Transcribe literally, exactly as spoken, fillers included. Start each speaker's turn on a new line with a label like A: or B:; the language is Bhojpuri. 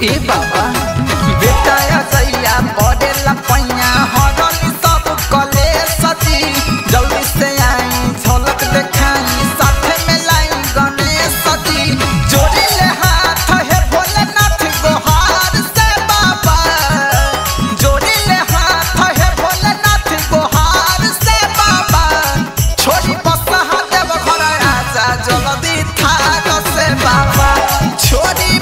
A: ए बाबा बेटा या सैया बड़े लपैया हरली सब कले सजी जल्दी से आई झलक देखाई साथे में लाई गणेश जी जोड़ी ले हाथ हे भोलेनाथ गोहार से बाबा जोड़ी ले हाथ हे भोलेनाथ गोहार से बाबा छोड़ी बसहा देव घर आजा जल्दी थाक से बाबा छोड़ी